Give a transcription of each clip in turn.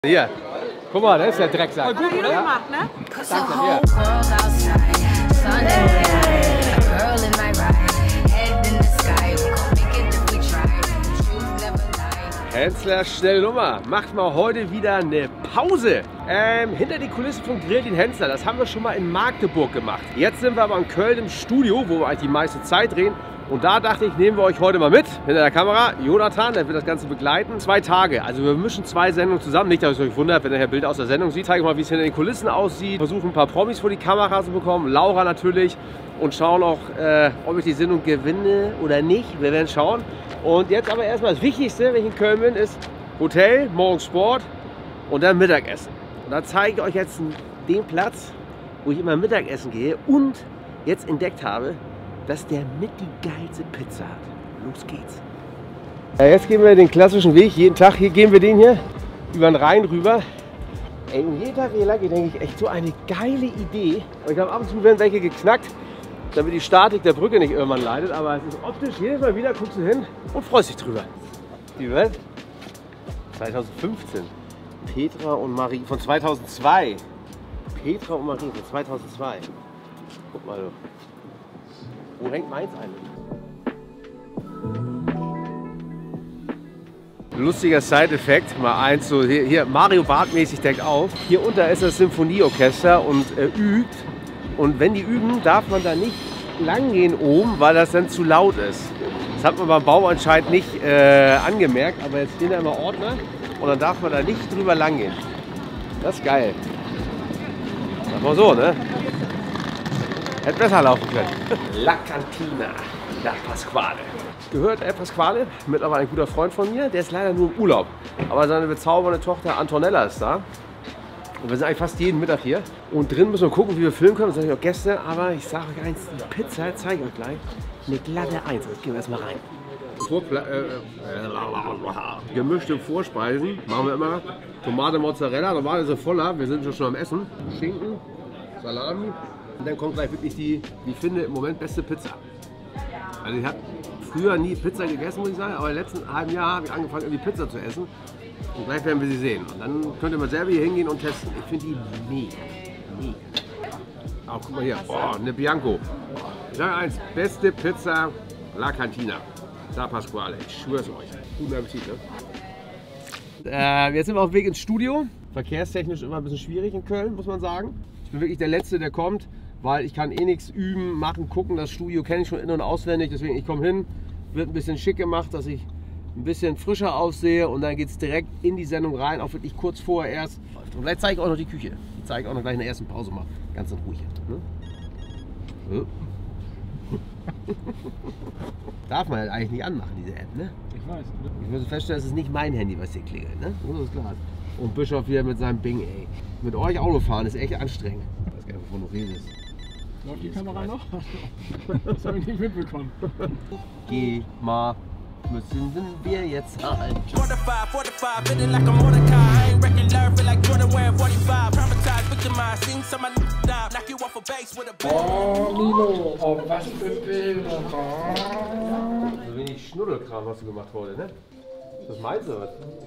Hier, guck mal, das ist der Drecksack. Gut gemacht, ne? Danke dir. Hensler, schnelle Nummer. Macht mal heute wieder eine Pause. Hinter die Kulissen von Grill den Hensler. Das haben wir schon mal in Magdeburg gemacht. Jetzt sind wir aber in Köln im Studio, wo wir eigentlich die meiste Zeit drehen. Und da dachte ich, nehmen wir euch heute mal mit, hinter der Kamera, Jonathan, der wird das Ganze begleiten. 2 Tage, also wir mischen 2 Sendungen zusammen. Nicht, dass ihr euch wundert, wenn ihr Bilder aus der Sendung seht. Zeige mal, wie es hinter den Kulissen aussieht. Versuchen ein paar Promis vor die Kamera zu bekommen, Laura natürlich. Und schauen auch, ob ich die Sendung gewinne oder nicht. Wir werden schauen. Und jetzt aber erstmal das Wichtigste, wenn ich in Köln bin, ist Hotel, morgens Sport und dann Mittagessen. Und da zeige ich euch jetzt den Platz, wo ich immer Mittagessen gehe und jetzt entdeckt habe, dass der mit die geilste Pizza hat. Los geht's. Ja, jetzt gehen wir den klassischen Weg, jeden Tag. Hier gehen wir den hier über den Rhein rüber. Ey, und jeden Tag hier lang, denke ich, echt so eine geile Idee. Und ich glaube, ab und zu werden welche geknackt, damit die Statik der Brücke nicht irgendwann leidet. Aber es ist optisch, jedes Mal wieder guckst du hin und freust dich drüber. Die wird 2015. Petra und Marie von 2002. Petra und Marie von 2002. Guck mal, du. Wo hängt meins eigentlich? Lustiger Side-Effekt, mal eins so hier Mario Bart mäßig deckt auf. Hier unter ist das Symphonieorchester und übt. Und wenn die üben, darf man da nicht lang gehen oben, weil das dann zu laut ist. Das hat man beim Bau anscheinend nicht angemerkt, aber jetzt stehen da immer Ordner und dann darf man da nicht drüber lang gehen. Das ist geil. Sag mal so, ne? Hätte besser laufen können. La Cantina, La Pasquale. Gehört Pasquale, mittlerweile ein guter Freund von mir. Der ist leider nur im Urlaub. Aber seine bezaubernde Tochter Antonella ist da. Und wir sind eigentlich fast jeden Mittag hier. Und drin müssen wir gucken, wie wir filmen können. Das sage ich auch gestern. Aber ich sage euch eins, die Pizza zeige ich euch gleich. Eine glatte 1. Jetzt gehen wir erstmal rein. Gemischte Vorspeisen machen wir immer. Tomate, Mozzarella, normal ist er voller. Wir sind schon am Essen. Schinken, Salami. Und dann kommt gleich wirklich die, wie ich finde, im Moment beste Pizza. Also ich habe früher nie Pizza gegessen, muss ich sagen, aber im letzten halben Jahr habe ich angefangen, irgendwie Pizza zu essen. Und gleich werden wir sie sehen. Und dann könnt ihr mal selber hier hingehen und testen. Ich finde die mega, mega. Aber guck mal hier, boah, eine Bianco. Ich sage eins, beste Pizza La Cantina. Da Pasquale, ich schwöre es euch. Guten Appetit, ne? Jetzt sind wir auf dem Weg ins Studio. Verkehrstechnisch immer ein bisschen schwierig in Köln, muss man sagen. Ich bin wirklich der Letzte, der kommt, weil ich kann eh nichts üben, machen, gucken. Das Studio kenne ich schon in- und auswendig, deswegen ich komme hin, wird ein bisschen schick gemacht, dass ich ein bisschen frischer aussehe und dann geht es direkt in die Sendung rein, auch wirklich kurz vorher erst. Und vielleicht zeige ich auch noch die Küche. Die zeige ich auch noch gleich in der ersten Pause mal, ganz in Ruhe. Ne? Darf man halt eigentlich nicht anmachen, diese App, ne? Ich weiß. Ich muss feststellen, es ist nicht mein Handy, was hier klingelt, ne? Das ist klar. Und Bischof wieder mit seinem Bing, ey. Mit euch Autofahren ist echt anstrengend. Ich weiß gar nicht, wovon du redest. Läuft die Kamera noch? Das habe ich nicht mitbekommen. Geh mal, müssen wir jetzt zahlen. Oh, Milo, oh, was für Bilder. So wenig Schnuddelkram hast du gemacht heute, ne? Das meinst du was?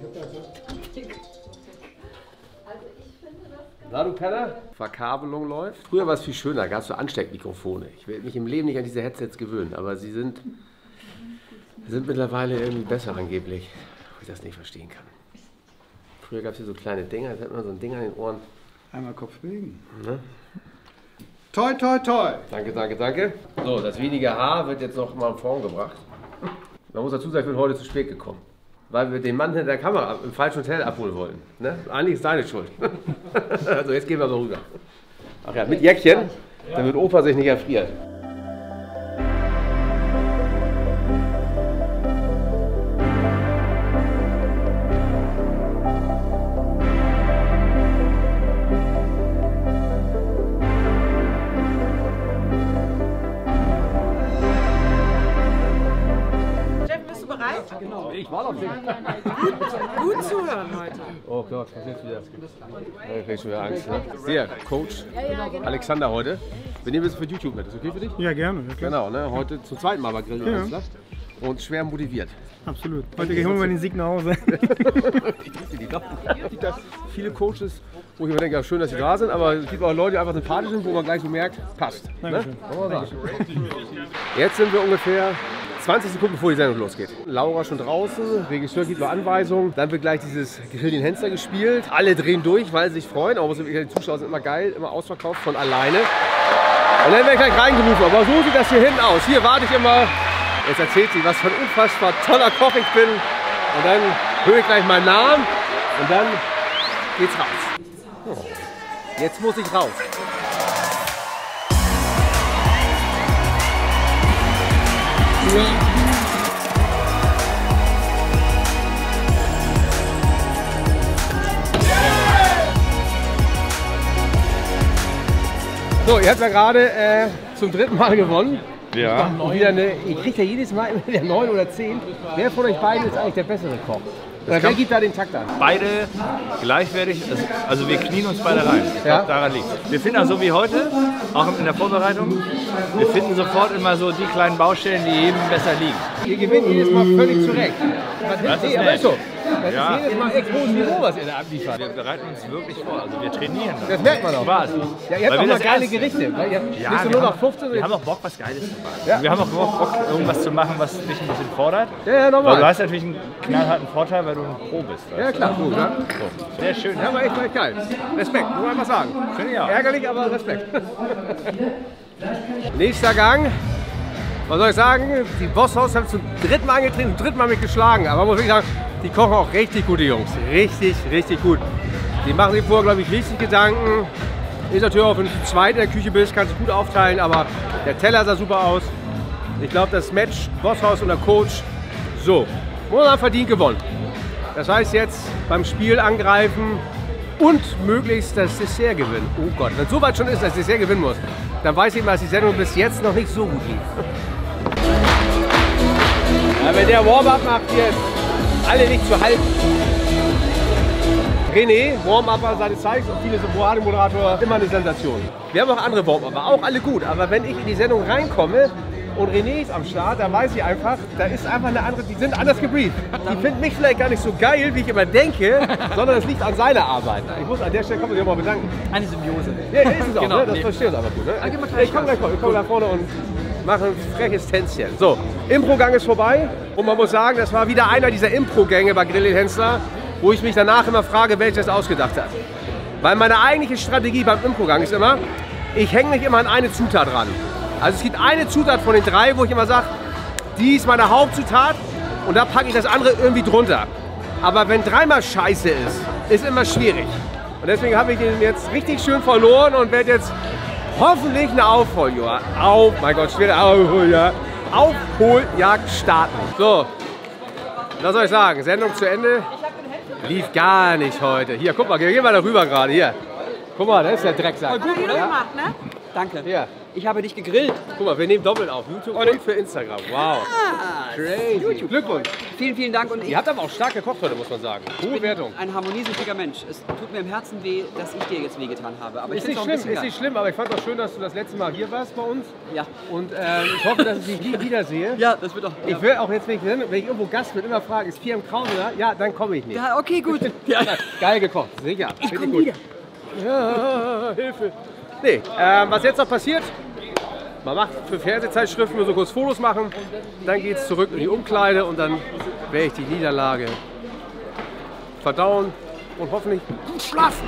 Na du Penner? Verkabelung läuft. Früher war es viel schöner, gab es so Ansteckmikrofone. Ich werde mich im Leben nicht an diese Headsets gewöhnen, aber sie sind mittlerweile irgendwie besser angeblich, wo ich das nicht verstehen kann. Früher gab es hier so kleine Dinger, jetzt hat man so ein Ding an den Ohren. Einmal Kopf bewegen. Ne? Toi, toi, toi. Danke, danke, danke. So, das wenige Haar wird jetzt noch mal in Form gebracht. Man muss dazu sagen, ich bin heute zu spät gekommen. Weil wir den Mann hinter der Kamera im falschen Hotel abholen wollten. Ne? Eigentlich ist deine Schuld. Also jetzt gehen wir so rüber. Ach ja, mit Jäckchen, damit Opa sich nicht erfriert. Genau. Ich war noch nicht. Gut zuhören heute. Oh Gott, was jetzt wieder? Ich krieg schon wieder Angst. Ne? Sehr, Coach Alexander heute. Wir nehmen das für YouTube mit. Ist okay für dich? Ja, gerne. Genau, ne? Heute zum zweiten Mal bei Grill. Ja. und schwer motiviert. Absolut. Heute holen wir den Sieg nach Hause. Viele Coaches, wo ich mir denke, ja, schön, dass sie da sind, aber es gibt auch Leute, die einfach sympathisch sind, wo man gleich so merkt, passt. Ne? Jetzt sind wir ungefähr 20 Sekunden bevor die Sendung losgeht. Laura schon draußen, Regisseur gibt noch Anweisungen. Dann wird gleich dieses Grill den Hensler gespielt. Alle drehen durch, weil sie sich freuen. Aber die Zuschauer sind immer geil, immer ausverkauft von alleine. Und dann werde ich gleich reingerufen. Aber so sieht das hier hinten aus. Hier warte ich immer. Jetzt erzählt sie, was für ein unfassbar toller Koch ich bin. Und dann höre ich gleich meinen Namen. Und dann geht's raus. Oh. Jetzt muss ich raus. So, ihr habt ja gerade zum 3. Mal gewonnen. Ja. Wieder ihr kriegt ja jedes Mal wieder 9 oder 10. Wer von euch beiden ist eigentlich der bessere Koch? Oder wer gibt da den Takt an? Beide gleichwertig, also wir knien uns beide rein. Ich glaub, daran liegt es. Wir finden auch so wie heute, auch in der Vorbereitung, wir finden sofort immer so die kleinen Baustellen, die jedem besser liegen. Ihr gewinnt jedes Mal völlig zurecht. Das ist aber nett. ist so. Das Ja. ist jedes Mal echt hohes Niveau, was ihr da abliefert. Wir bereiten uns wirklich vor, also wir trainieren. Das merkt man auch. Spaß. Ja, ihr habt Weil auch wir mal das geile erste- Gerichte. Weil ihr Ja, bist du wir nur haben- noch 15. Wir haben auch Bock, was Geiles zu machen. Ja. Wir haben auch Bock, irgendwas zu machen, was dich ein bisschen fordert. Ja, normal. Weil du hast natürlich einen knallharten Vorteil, weil du ein Pro bist. Ja, klar, gut. Ne? So. Sehr schön. Ja, aber echt geil. Respekt, muss man einfach sagen. Finde ich auch. Ärgerlich, aber Respekt. Nächster Gang. Was soll ich sagen? Die Bosshaus haben zum 3. Mal angetreten, zum 3. Mal mitgeschlagen. Aber man muss wirklich sagen, die kochen auch richtig gute Jungs. Richtig, richtig gut. Die machen sich vorher, glaube ich, richtig Gedanken. Ist natürlich auch, wenn du zu zweit in der Küche bist, kannst du gut aufteilen. Aber der Teller sah super aus. Ich glaube, das Match Bosshaus und der Coach, so, muss man verdient gewonnen. Das heißt jetzt beim Spiel angreifen und möglichst das Dessert gewinnen. Oh Gott, wenn es so weit schon ist, dass das Dessert gewinnen muss, dann weiß ich mal, dass die Sendung bis jetzt noch nicht so gut lief. Ja, wenn der Warm-up macht, hier alle nicht zu halten. René, Warm-Upper seines Zeichens und viele so Moderator, immer eine Sensation. Wir haben auch andere Warm-Upper, auch alle gut. Aber wenn ich in die Sendung reinkomme und René ist am Start, dann weiß ich einfach, da ist einfach eine andere, die sind anders gebrieft. Die finden mich vielleicht gar nicht so geil, wie ich immer denke, sondern es liegt an seiner Arbeit. Ich muss an der Stelle, kann man sich auch mal bedanken. Eine Symbiose. Ja, ist es auch, Genau, ne? Das nee. versteht uns einfach gut. Ne? gib mal gleich Ich komme da vorne und mache ein freches Tänzchen. So, Impro-Gang ist vorbei und man muss sagen, das war wieder einer dieser Impro-Gänge bei Grill den Hensler, wo ich mich danach immer frage, wer sich das ausgedacht hat. Weil meine eigentliche Strategie beim Impro-Gang ist immer, ich hänge mich immer an eine Zutat ran. Also es gibt eine Zutat von den 3, wo ich immer sage, die ist meine Hauptzutat und da packe ich das andere irgendwie drunter. Aber wenn 3-mal Scheiße ist immer schwierig. Und deswegen habe ich den jetzt richtig schön verloren und werde jetzt hoffentlich eine Aufholjagd starten. So, was soll ich sagen? Sendung zu Ende. Lief gar nicht heute. Hier, guck mal, geh mal da rüber gerade. Hier. Guck mal, das ist der Drecksack. Gut gemacht, ne? Danke. Hier. Ich habe dich gegrillt. Guck mal, wir nehmen doppelt auf. YouTube und für Instagram. Wow. Crazy. Glückwunsch. Vielen, vielen Dank. Und Ihr habt aber auch stark gekocht heute, muss man sagen. Hohe Wertung. ein harmoniesüchtiger Mensch. Es tut mir im Herzen weh, dass ich dir jetzt wehgetan habe. Aber ich Ist finde nicht es auch ein schlimm, bisschen ist nicht schlimm, aber ich fand auch schön, dass du das letzte Mal hier warst bei uns. Ja. Und ich hoffe, dass ich dich nie wiedersehe. Ja, das wird doch. Ich will auch jetzt, wenn ich irgendwo Gast bin, immer fragen, ist PM Krause da? Ja, dann komme ich nicht. Ja, okay, gut. Ja. Geil gekocht, sicher. Ich Finde komme gut. wieder. Ja, Hilfe. Nee, was jetzt noch passiert, man macht für Fernsehzeitschriften nur so kurz Fotos machen, dann geht es zurück in die Umkleide und dann werde ich die Niederlage verdauen und hoffentlich gut schlafen.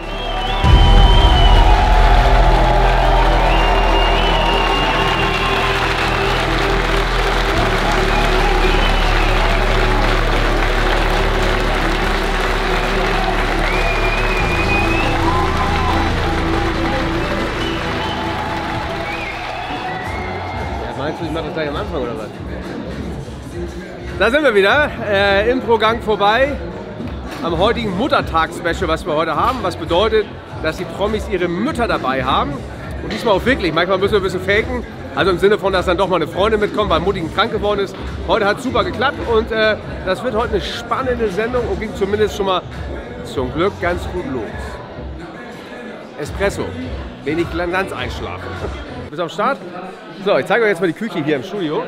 Meinst du, ich mache das gleich am Anfang oder was? Da sind wir wieder, Impro-Gang vorbei. Am heutigen Muttertags-Special, was wir heute haben. Was bedeutet, dass die Promis ihre Mütter dabei haben. Und diesmal auch wirklich. Manchmal müssen wir ein bisschen faken. Also im Sinne von, dass dann doch mal eine Freundin mitkommt, weil Mutti krank geworden ist. Heute hat es super geklappt und das wird heute eine spannende Sendung und ging zumindest schon mal zum Glück ganz gut los. Espresso, wenig ganz einschlafen. Bist du am Start? So, ich zeige euch jetzt mal die Küche hier im Studio.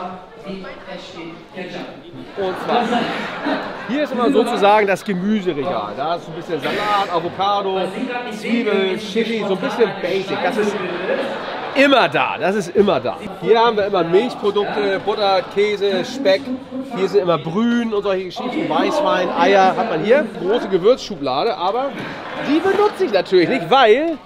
Und zwar, hier ist immer sozusagen das Gemüseregal. Da ist ein bisschen Salat, Avocado, Zwiebel, Chili, so ein bisschen Basic. Das ist immer da, das ist immer da. Hier haben wir immer Milchprodukte, Butter, Käse, Speck. Hier sind immer Brühen und solche Geschichten, Weißwein, Eier hat man hier. Große Gewürzschublade, aber die benutze ich natürlich nicht, weil...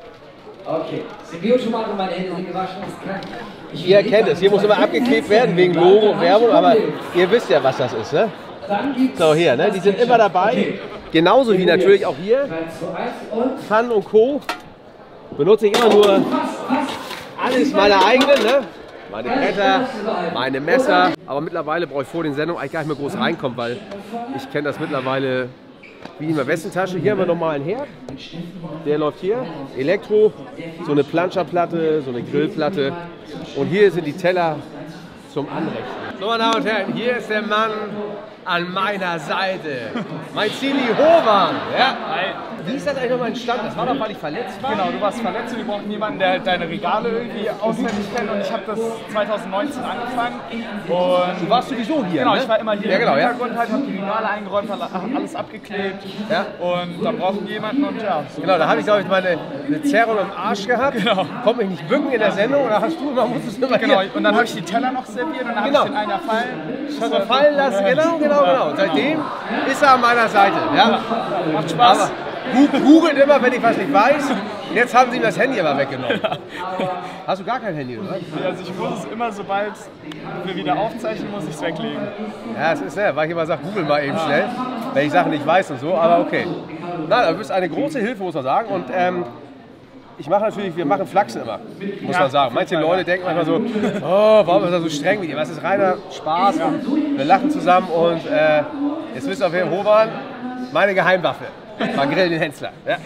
Okay, Symbiotomaten, meine Hände sind gewaschen. Ihr kennt es, hier muss immer abgeklebt werden wegen Logo und Werbung, aber ihr wisst ja, was das ist, ne? So, hier, ne? Die sind immer dabei. Genauso wie natürlich auch hier. Pfannen und Co. Benutze ich immer nur alles meine eigenen, ne? Meine Bretter, meine Messer. Aber mittlerweile brauche ich vor den Sendungen eigentlich gar nicht mehr groß reinkommen, weil ich kenne das mittlerweile wie in der Westentasche. Hier haben wir nochmal einen Herd. Der läuft hier. Elektro, so eine Planscherplatte, so eine Grillplatte. Und hier sind die Teller zum Anrichten. So, meine Damen und Herren, hier ist der Mann an meiner Seite. Mein Zili Hovan. Ja. Wie ist das eigentlich nochmal entstanden? Das war doch, weil ich verletzt war? Genau, du warst verletzt und wir brauchten jemanden, der deine Regale irgendwie auswendig kennt. Und ich habe das 2019 angefangen. Und Du warst sowieso hier, genau, ne? ich war immer hier Ja, genau, im ja. Hintergrund, halt, habe die Regale eingeräumt, alles abgeklebt. Ja. Und dann brauchten wir jemanden und ja. So. Genau, da habe ich, glaube ich, eine Zerrung im Arsch gehabt. Genau. Konnte mich nicht bücken in der Sendung. Oder hast du immer, musstest du immer Genau, hier. und dann habe ich die Teller noch serviert und dann Genau. habe ich den einen fallen. Hast du fallen lassen. Genau. Und seitdem ist er an meiner Seite. Ja. Macht Spaß. Aber googelt immer, wenn ich was nicht weiß. Jetzt haben sie ihm das Handy aber weggenommen. Hast du gar kein Handy, oder? Also ich muss es immer, sobald wir wieder aufzeichnen, muss ich es weglegen. Ja, es ist weil ich immer sage, google mal eben schnell, wenn ich Sachen nicht weiß und so, aber okay. Na, du bist eine große Hilfe, muss man sagen. Und ich mache natürlich, wir machen Flachsen immer, muss man sagen. Manche Leute denken manchmal so, oh, warum ist er so streng mit dir? Was ist reiner Spaß? Wir lachen zusammen und jetzt wisst ihr, wer Hovan, meine Geheimwaffe. Mal Grill den Hensler. Ja.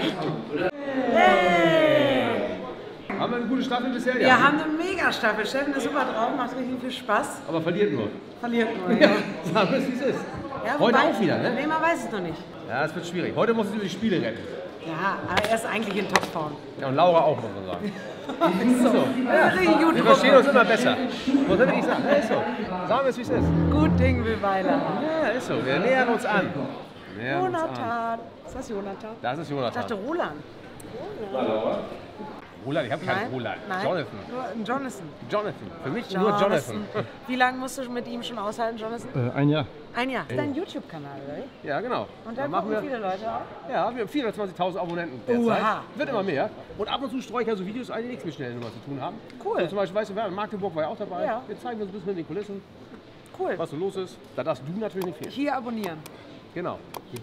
Haben wir eine gute Staffel bisher? Wir haben eine Mega-Staffel. Steffen ist super drauf, macht richtig viel Spaß. Aber verliert nur. Verliert nur. Ja, Sagen wir es, wie es ist. ja, Heute wobei- auch wieder, ne? Nee, man weiß es noch nicht. Ja, es wird schwierig. Heute muss es über die Spiele retten. Ja, aber er ist eigentlich in Topform. Ja, und Laura auch, muss man sagen. Ja, richtig gut. Wir verstehen uns immer besser. Muss man wirklich sagen. Ja, ist so. Sagen wir es, wie es ist. Gut Ding will Weiler haben. Ja, ist so. Wir nähern uns an. Jonathan. Ist das Jonathan? Das ist Ich dachte Jonathan. Roland. Roland, ich habe keinen Roland. Nein. Jonathan. Nur ein Jonathan. Jonathan. Für mich nur Jonathan. Wie lange musst du mit ihm schon aushalten, Jonathan? Ein Jahr. Ein Jahr. Das ist dein YouTube-Kanal, oder? Ja, genau. Und Da da machen gucken wir. viele Leute auch. Ja, wir haben 420.000 Abonnenten derzeit. Oha. Wird immer mehr. Und ab und zu streue ich ja so Videos ein, die nichts mit Schnellnummer zu tun haben. Cool. So, zum Beispiel, weißt du, wer in Magdeburg war ja auch dabei. Ja. Wir zeigen uns ein bisschen in den Kulissen, Cool. was so los ist. Da darfst du natürlich nicht fehlen. Hier abonnieren. Genau.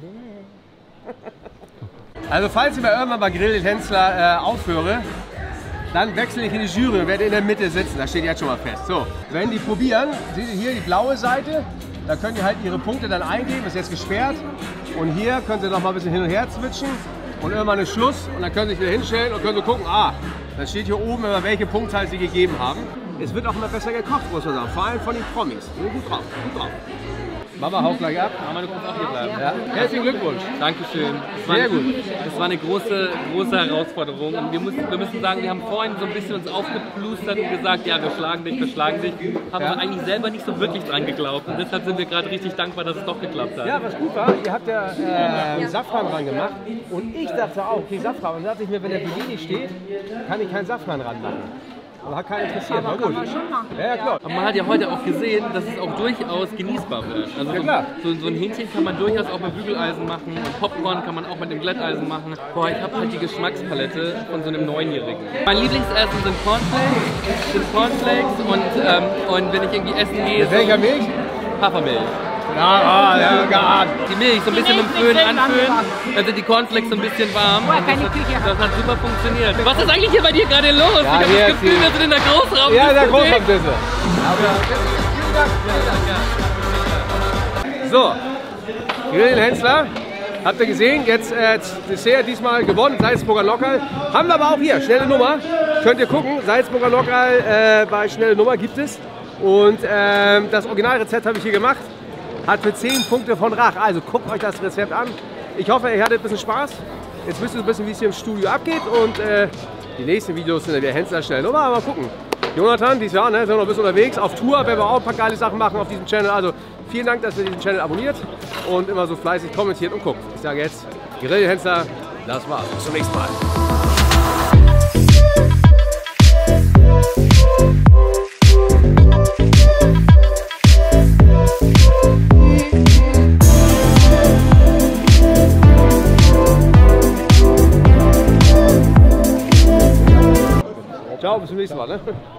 Also falls ich mal irgendwann mal Grill den Hensler aufhöre, dann wechsle ich in die Jury und werde in der Mitte sitzen. Das steht jetzt schon mal fest. So, wenn die probieren, seht ihr hier die blaue Seite, da könnt ihr halt ihre Punkte dann eingeben, ist jetzt gesperrt. Und hier könnt ihr noch mal ein bisschen hin und her switchen und irgendwann ist Schluss und dann können Sie sich wieder hinstellen und können so gucken, dann steht hier oben immer, welche Punktzahl Sie gegeben haben. Es wird auch immer besser gekocht, muss man sagen, vor allem von den Promis. Gut drauf, gut drauf. Mama, haut gleich ab. Mama, du kannst auch hier bleiben. Ja. Herzlichen Glückwunsch. Dankeschön. Sehr gut. Das war eine große Herausforderung. Und wir müssen sagen, wir haben vorhin so ein bisschen uns aufgeplustert und gesagt, ja, wir schlagen dich. Haben aber eigentlich selber nicht so wirklich dran geglaubt. Und deshalb sind wir gerade richtig dankbar, dass es doch geklappt hat. Ja, was gut war, ihr habt ja Safran ran gemacht und ich dachte auch, okay, Safran. Und dann dachte ich mir, wenn der Bikini steht, kann ich keinen Safran ranmachen. Aber hat keinen interessiert, war gut. Ja, klar. Aber man hat ja heute auch gesehen, dass es auch durchaus genießbar wird. Also Ja, klar. so ein Hähnchen kann man durchaus auch mit Bügeleisen machen. Und Popcorn kann man auch mit dem Glätteisen machen. Boah, ich habe halt die Geschmackspalette von so einem Neunjährigen. Mein Lieblingsessen sind Cornflakes und wenn ich irgendwie essen gehe, Mit welcher Milch? Hafermilch. Ja, geahnt. Die Milch so ein bisschen mit dem Föhn anfüllen, dann sind die Cornflakes so ein bisschen warm. Das hat super funktioniert. Was ist eigentlich hier bei dir gerade los? Ich habe hier das ist Gefühl, die- wir sind in der Großraum. Ja, der Großraumdisse. So, Grill den Hensler. Habt ihr gesehen, jetzt Dessert diesmal gewonnen, Salzburger Lockerl. Haben wir aber auch hier, schnelle Nummer. Könnt ihr gucken, Salzburger Lockerl bei schnelle Nummer gibt es. Und das Originalrezept habe ich hier gemacht. Hat für 10 Punkte von Rach. Also guckt euch das Rezept an. Ich hoffe, ihr hattet ein bisschen Spaß. Jetzt wisst ihr ein bisschen, wie es hier im Studio abgeht. Und Die nächsten Videos sind dann wieder Hensler schnell Nummer, mal gucken. Jonathan, dieses Jahr, ne, sind wir noch ein bisschen unterwegs. Auf Tour werden wir auch ein paar geile Sachen machen auf diesem Channel. Also vielen Dank, dass ihr diesen Channel abonniert und immer so fleißig kommentiert und guckt. Ich sage jetzt, Grillhensler, das war's. Bis zum nächsten Mal. Ciao, bis zum nächsten Mal. Ne?